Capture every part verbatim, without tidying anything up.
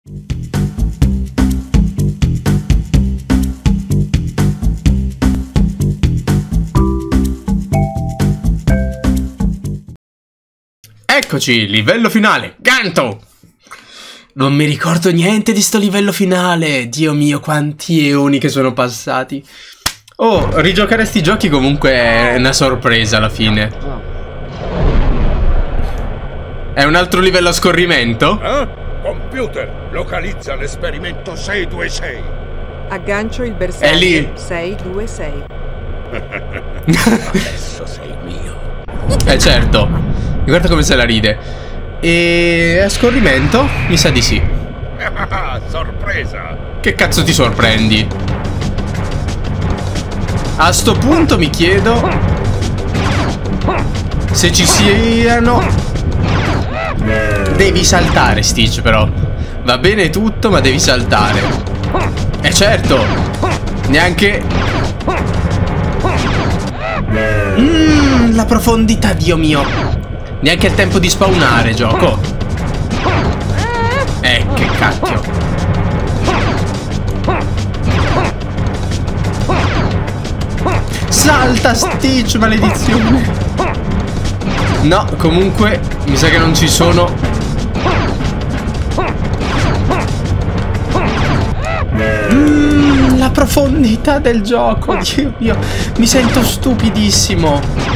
Eccoci, livello finale, Ganto! Non mi ricordo niente di sto livello finale. Dio mio, quanti eoni che sono passati. Oh, rigiocare sti giochi comunque è una sorpresa alla fine. È un altro livello a scorrimento? Eh? Computer, localizza l'esperimento sei due sei. Aggancio il bersaglio. È lì. sei due sei. Adesso sei mio. Eh certo. Guarda come se la ride. E a scorrimento? Mi sa di sì. Sorpresa. Che cazzo ti sorprendi? A sto punto mi chiedo se ci siano. Devi saltare, Stitch, però. Va bene tutto, ma devi saltare. E certo. Neanche. Mmm, la profondità, Dio mio. Neanche il tempo di spawnare, gioco. Eh, che cacchio. Salta, Stitch, maledizione. No, comunque mi sa che non ci sono. Mm, la profondità del gioco. Dio mio, mi sento stupidissimo.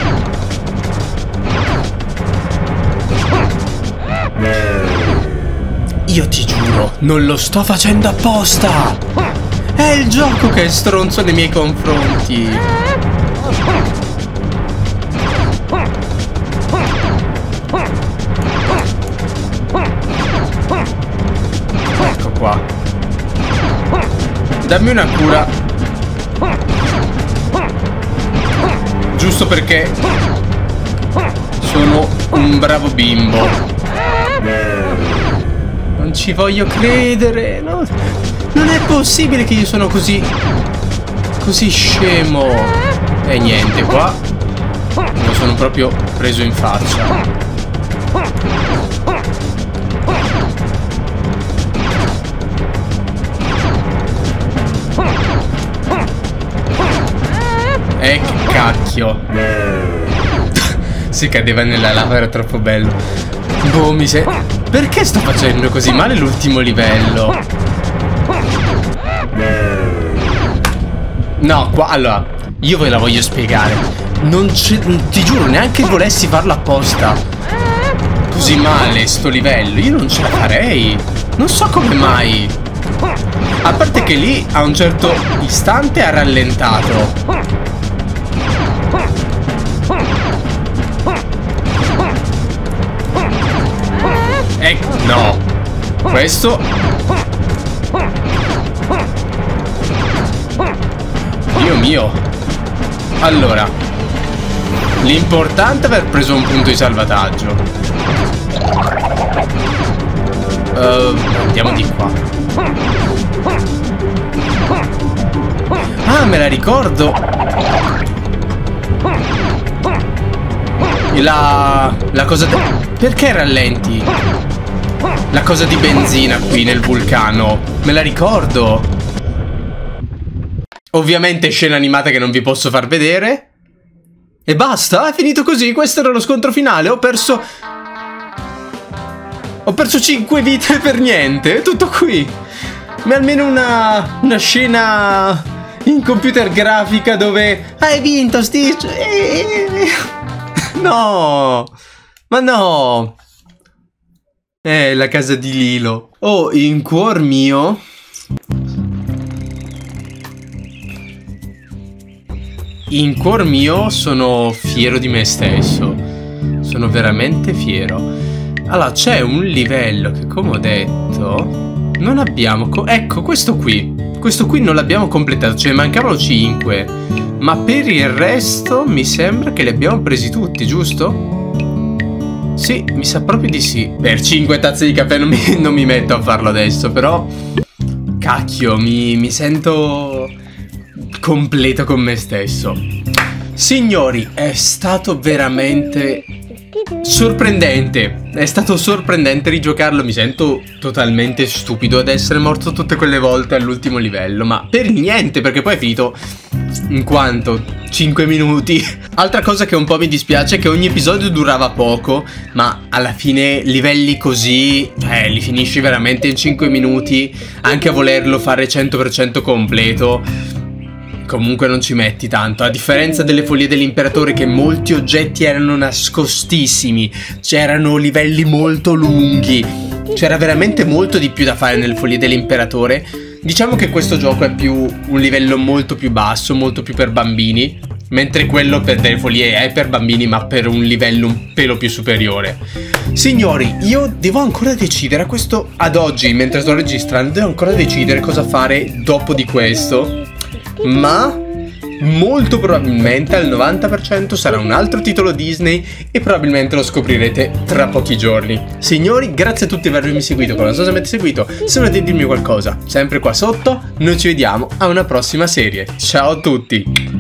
Io ti giuro, non lo sto facendo apposta. È il gioco che è stronzo nei miei confronti. Ecco qua. Dammi una cura. Giusto perché sono un bravo bimbo. Non ci voglio credere. No, non è possibile che io sono così Così scemo. E niente, qua lo sono proprio preso in faccia. E che cacchio. Si cadeva nella lava, era troppo bello. Boh, mi sei... Perché sto facendo così male l'ultimo livello? No, qua, allora, io ve la voglio spiegare. Non c'è, ti giuro, neanche volessi farlo apposta. Così male sto livello, io non ce la farei. Non so come mai. A parte che lì, a un certo istante, ha rallentato. Eh, no. Questo. Dio mio. Allora, l'importante è aver preso un punto di salvataggio. uh, Andiamo di qua. Ah, me la ricordo. La... La cosa... De... Perché rallenti? La cosa di benzina qui nel vulcano. Me la ricordo. Ovviamente scena animata che non vi posso far vedere. E basta, è finito così. Questo era lo scontro finale. Ho perso... Ho perso cinque vite per niente. Tutto qui. Ma almeno una... Una scena... in computer grafica dove... Hai vinto, Stitch. No. Ma no. Eh, la casa di Lilo. Oh, in cuor mio... In cuor mio sono fiero di me stesso. Sono veramente fiero. Allora, c'è un livello che, come ho detto, non abbiamo... Ecco, questo qui. Questo qui non l'abbiamo completato. Cioè, mancavano cinque. Ma per il resto mi sembra che li abbiamo presi tutti, giusto? Sì, mi sa proprio di sì. Per cinque tazze di caffè non mi, non mi metto a farlo adesso, però... Cacchio, mi, mi sento... completo con me stesso. Signori, è stato veramente sorprendente, è stato sorprendente rigiocarlo, mi sento totalmente stupido ad essere morto tutte quelle volte all'ultimo livello, ma per niente, perché poi è finito in quanto? cinque minuti. Altra cosa che un po' mi dispiace è che ogni episodio durava poco, ma alla fine livelli così, eh, li finisci veramente in cinque minuti, anche a volerlo fare cento per cento completo. Comunque non ci metti tanto, a differenza delle Follie dell'Imperatore, che molti oggetti erano nascostissimi, c'erano livelli molto lunghi, c'era veramente molto di più da fare nelle Follie dell'Imperatore. Diciamo che questo gioco è più un livello molto più basso, molto più per bambini, mentre quello per delle Follie è per bambini ma per un livello un pelo più superiore. Signori, io devo ancora decidere a questo, ad oggi, mentre sto registrando, devo ancora decidere cosa fare dopo di questo. Ma molto probabilmente al novanta per cento sarà un altro titolo Disney e probabilmente lo scoprirete tra pochi giorni. Signori, grazie a tutti per avermi seguito, non so se avete seguito, se volete dirmi qualcosa, sempre qua sotto, noi ci vediamo a una prossima serie. Ciao a tutti!